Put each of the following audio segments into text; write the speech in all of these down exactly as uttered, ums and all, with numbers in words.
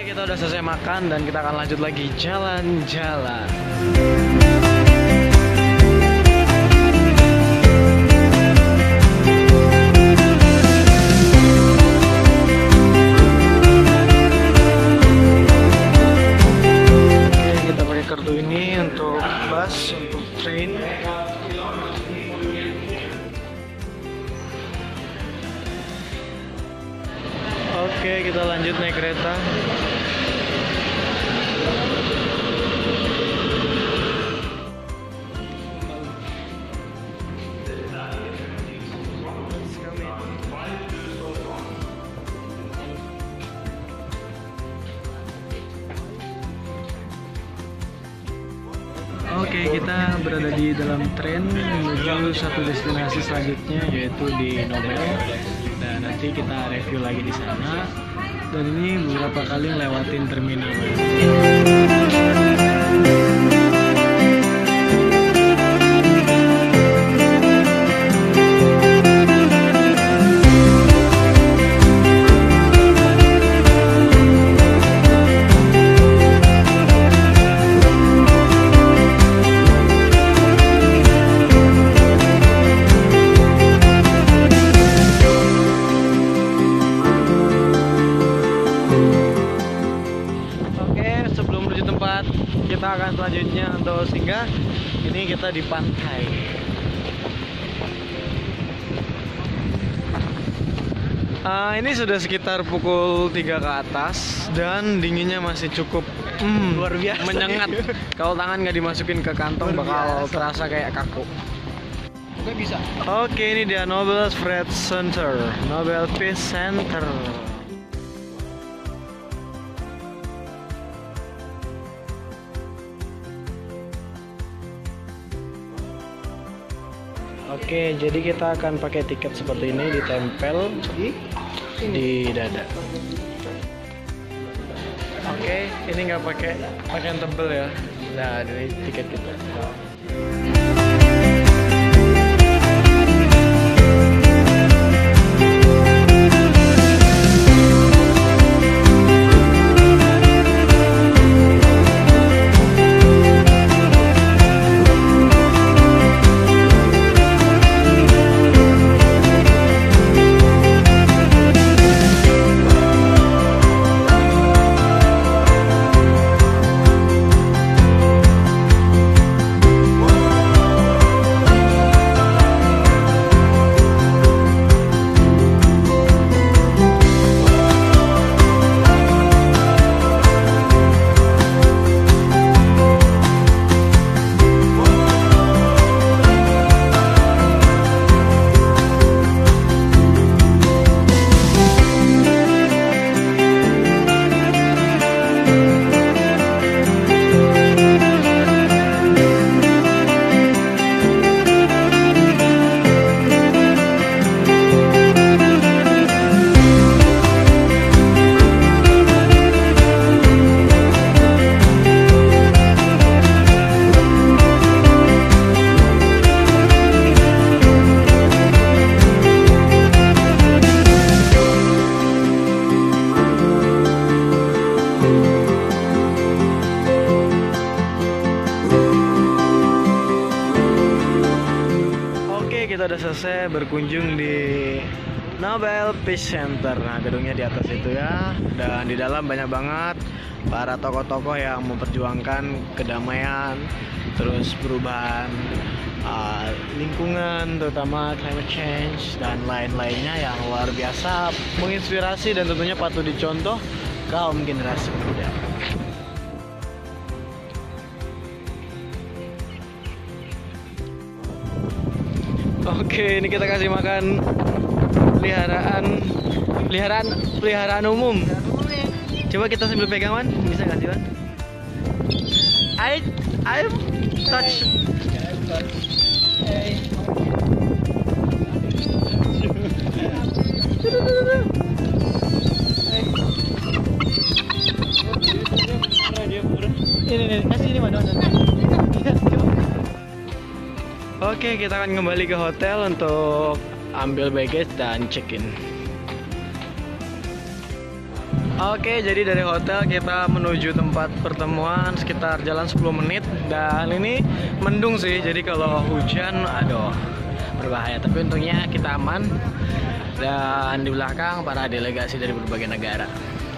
kita udah selesai makan dan kita akan lanjut lagi jalan-jalan. Oke, kita pakai kartu ini untuk bus, untuk train. Oke, kita lanjut naik kereta. Oke, kita berada di dalam tren menuju satu destinasi selanjutnya, yaitu di Nobel. Dan nanti kita review lagi di sana. Dan ini beberapa kali ngelewatin terminal. Kita akan selanjutnya untuk singgah. Ini kita di pantai. Uh, ini sudah sekitar pukul tiga ke atas dan dinginnya masih cukup mm, luar biasa, menyengat. Kalau tangan nggak dimasukin ke kantong bakal terasa kayak kaku. Nggak bisa. Oke, ini dia Nobel Fred Center, Nobel Peace Center. Oke, jadi kita akan pakai tiket seperti ini, ditempel di dada. Oke, ini nggak pakai pakaian tebel ya. Nah, ini tiket kita. Kita udah selesai berkunjung di Nobel Peace Center. Nah, gedungnya di atas itu ya. Dan di dalam banyak banget para tokoh-tokoh yang memperjuangkan kedamaian, terus perubahan uh, lingkungan, terutama climate change dan lain-lainnya yang luar biasa, menginspirasi dan tentunya patut dicontoh kaum generasi muda. Oke, ini kita kasih makan peliharaan, peliharaan, peliharaan umum. Coba kita sambil pegang, Wan, bisa nggak sih, Wan? I, I touch. Ini, ini, kasih ini mana? Oke, kita akan kembali ke hotel untuk ambil baggage dan check-in. Oke, jadi dari hotel kita menuju tempat pertemuan sekitar jalan sepuluh menit. Dan ini mendung sih, jadi kalau hujan, aduh, berbahaya. Tapi untungnya kita aman. Dan di belakang para delegasi dari berbagai negara.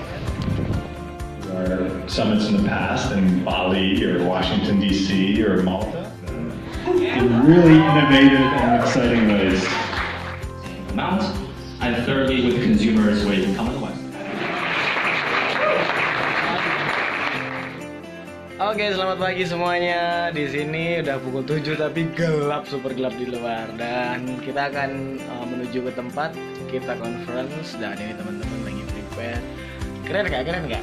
Summits in the past in Bali or Washington D C or Malta in really innovative and exciting ways. Amount, and thirdly with consumers where you can come to the West. Oke, selamat pagi semuanya. Di sini udah pukul tujuh tapi gelap, super gelap di luar. Dan kita akan uh, menuju ke tempat kita conference. Dan ini teman-teman lagi prepare. Keren gak? Keren gak?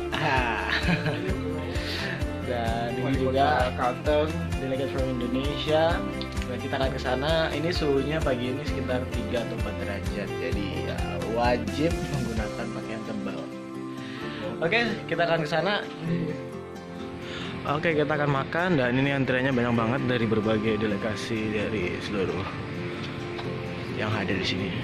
Dan ini juga Carlton, delegate from Indonesia. Dan kita akan ke sana. Ini suhunya pagi ini sekitar tiga atau empat derajat. Jadi ya, wajib menggunakan pakaian tebal. Oke, kita akan ke sana. Oke, kita akan makan dan ini antriannya banyak banget dari berbagai delegasi dari seluruh yang hadir di sini.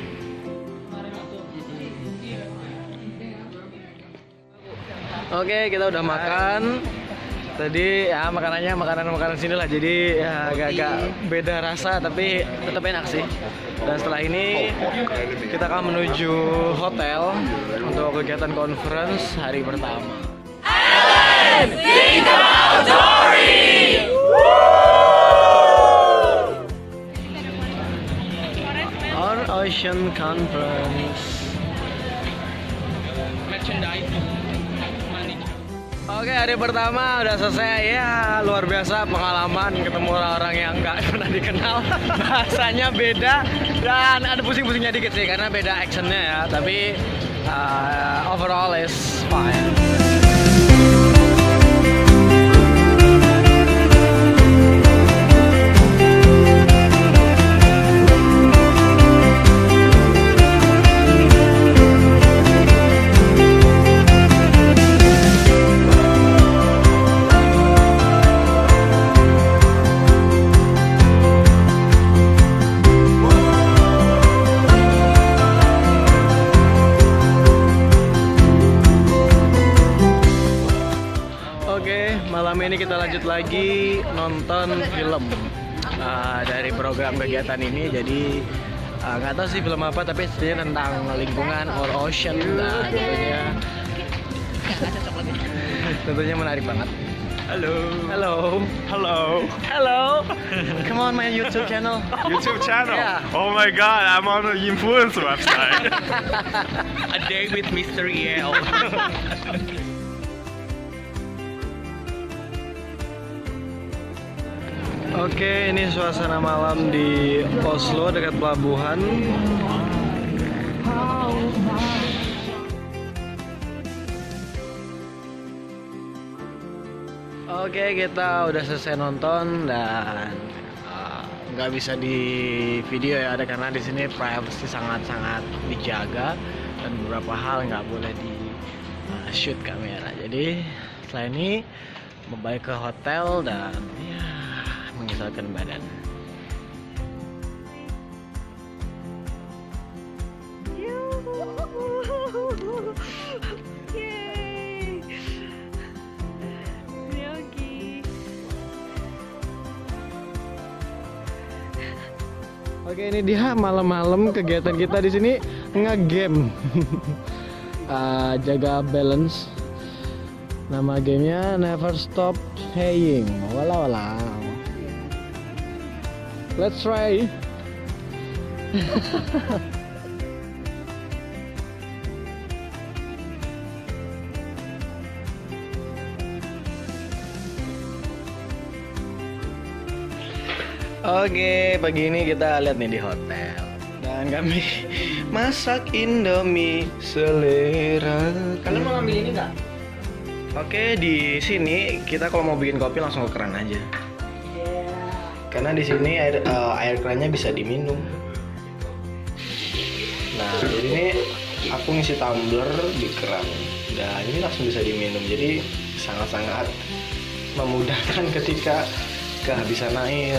Oke, kita udah makan. Tadi ya makanannya makanan-makanan sini lah, jadi ya agak-agak beda rasa tapi tetap enak sih. Dan setelah ini kita akan menuju hotel untuk kegiatan conference hari pertama. Think about Dory! Our Ocean Conference. Oke, hari pertama udah selesai ya, luar biasa pengalaman ketemu orang-orang yang nggak pernah dikenal. Bahasanya beda dan ada pusing-pusingnya dikit sih karena beda actionnya ya, tapi uh, overall is fine. Malam ini kita lanjut lagi nonton film uh, dari program kegiatan ini. Jadi nggak uh, tahu sih film apa, tapi sebenarnya tentang lingkungan or ocean. Nah, tentunya tentunya menarik banget. Hello. Hello. Hello. Hello. Come on my YouTube channel. YouTube channel? Yeah. Oh my god, I'm on the influencer website. A day with Mister Yale. Oke, ini suasana malam di Oslo dekat pelabuhan. Oke, kita udah selesai nonton dan uh, nggak bisa di video ya, ada karena di sini privacy sangat-sangat dijaga dan beberapa hal nggak boleh di uh, shoot kamera. Jadi setelah ini kembali ke hotel dan ya menyesalkan badan. Oke, ini dia malam-malam kegiatan kita di sini nge-game. uh, jaga balance. Nama gamenya Never Stop Playing. Walau walau. Let's try. Oke, pagi ini kita lihat nih di hotel dan kami masak Indomie selera. Kalian mau ngambil ini nggak? Oke, di sini kita kalau mau bikin kopi langsung ke keran aja. Karena di sini air uh, air kerannya bisa diminum. Nah, jadi ini aku ngisi tumbler di keran dan ini langsung bisa diminum. Jadi sangat-sangat memudahkan ketika kehabisan air.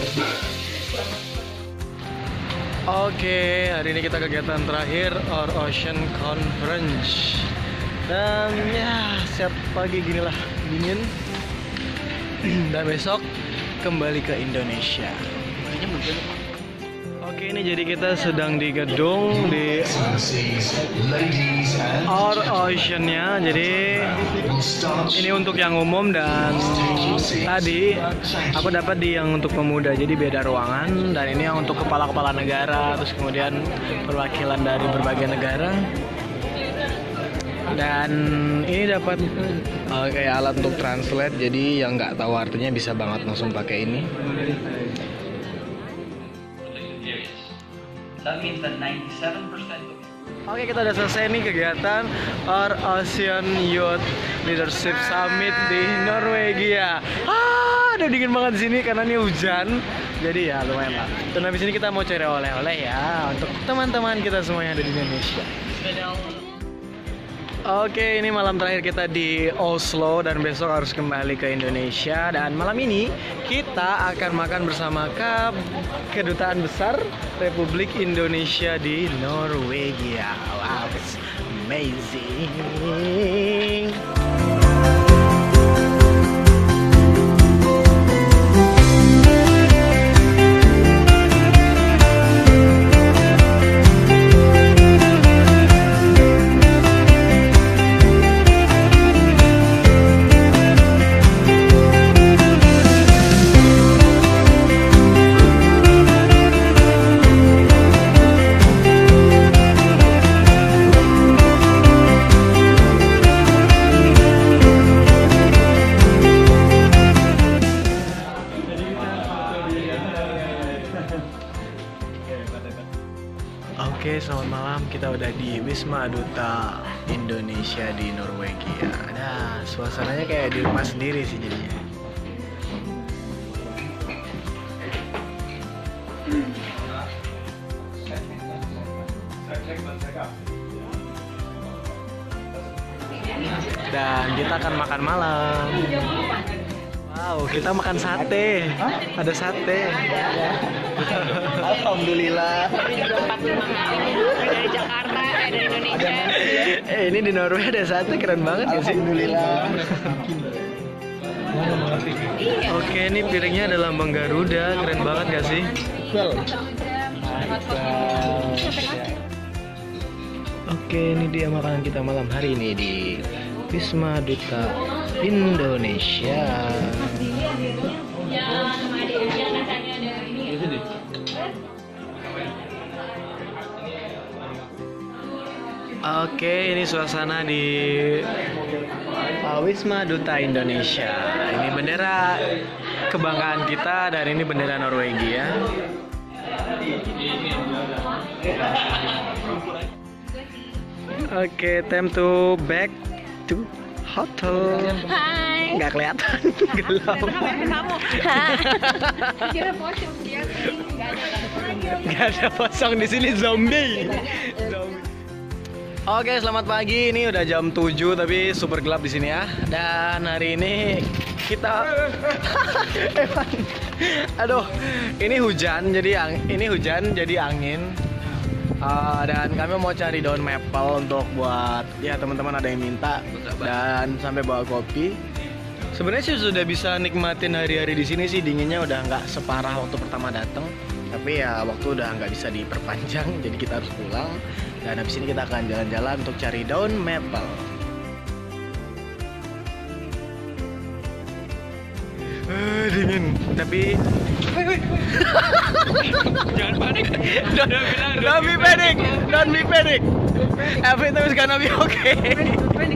Oke, hari ini kita kegiatan terakhir Our Ocean Conference. Dan ya siap pagi gini lah, dingin. Dan besok kembali ke Indonesia. Oke, ini jadi kita sedang di gedung di Our Ocean-nya. Jadi ini untuk yang umum dan tadi aku dapat di yang untuk pemuda. Jadi beda ruangan, dan ini yang untuk kepala-kepala negara, terus kemudian perwakilan dari berbagai negara. Dan ini dapat uh, kayak alat untuk translate, jadi yang nggak tahu artinya bisa banget langsung pakai ini. That means that ninety-seven percent of Oke, kita udah selesai nih kegiatan Our Ocean Youth Leadership Summit di Norwegia. Ah, udah dingin banget di sini karena ini hujan. Jadi ya lumayan lah. Dan habis ini kita mau cari oleh-oleh ya untuk teman-teman kita semua yang ada di Indonesia. Oke, ini malam terakhir kita di Oslo dan besok harus kembali ke Indonesia. Dan malam ini kita akan makan bersama ke Kedutaan Besar Republik Indonesia di Norwegia. Wow, it's amazing. Oke, selamat malam. Kita udah di Wisma Duta Indonesia di Norwegia. Nah, suasananya kayak di rumah sendiri sih jadinya. Dan kita akan makan malam. Wow, kita makan sate. Hah? Ada sate. Alhamdulillah. Dari Jakarta, eh, dari Indonesia. Eh, ini di Norwegia ada sate, keren banget ya sih. Iya. Oke, ini piringnya ada lambang Garuda, keren banget gak sih? Oke, ini dia makanan kita malam hari ini di Wisma Duta Indonesia. Oke, ini suasana di uh, Wisma Duta Indonesia. Ini bendera kebanggaan kita dan ini bendera Norwegia. Oke, time to back to hotel. Hai. Nggak kelihatan, gelap. Kamu. Kira pocong dia. Nggak ada pasang di sini, zombie. Zombie. Oke, selamat pagi. Ini udah jam tujuh tapi super gelap di sini ya. Dan hari ini kita Evan. Aduh, ini hujan jadi ang... ini hujan jadi angin. Uh, dan kami mau cari daun maple untuk buat ya teman-teman ada yang minta dan sampai bawa kopi. Sebenarnya sih sudah bisa nikmatin hari-hari di sini sih, dinginnya udah nggak separah waktu pertama datang. Tapi ya waktu udah nggak bisa diperpanjang, jadi kita harus pulang. Dan habis ini kita akan jalan-jalan untuk cari daun maple. Uh, dingin, tapi Jangan panik. don't, don't be panic, don't be panic. Everything is gonna be okay. Don't panic.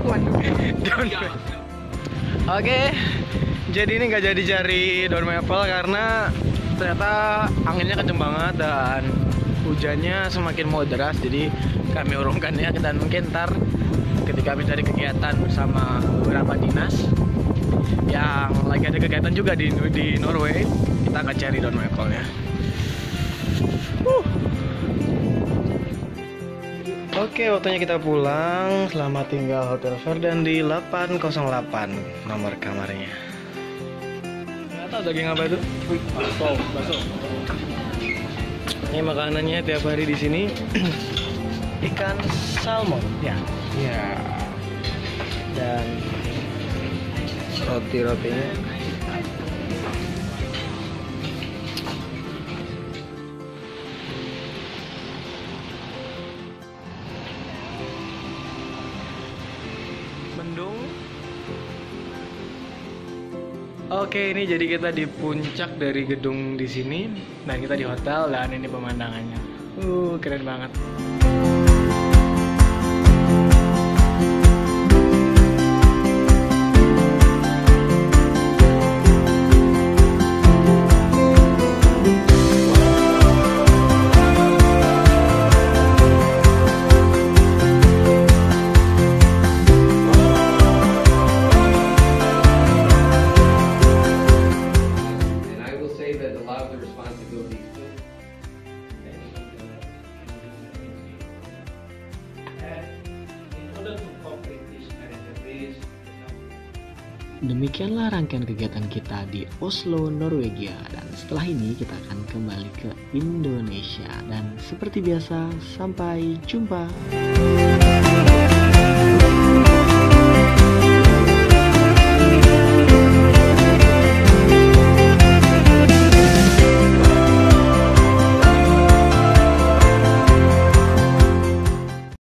Oke, jadi ini nggak jadi cari daun maple karena ternyata anginnya kenceng banget dan hujannya semakin mau deras. Jadi kami urungkannya dan mungkin ntar ketika kami cari kegiatan bersama beberapa dinas yang lagi ada kegiatan juga di di Norway, kita akan cari daun maple-nya. Uh. Oke, waktunya kita pulang. Selamat tinggal Hotel Verden di delapan nol delapan nomor kamarnya. Nggak tahu daging apa itu? Bakso, bakso. Ini makanannya tiap hari di sini. Ikan salmon, ya. Ya. dan roti-rotinya. Mendung. Oke, ini jadi kita di puncak dari gedung di sini dan kita di hotel dan ini pemandangannya. Uh, keren banget. Demikianlah rangkaian kegiatan kita di Oslo, Norwegia. Dan setelah ini kita akan kembali ke Indonesia. Dan seperti biasa, sampai jumpa.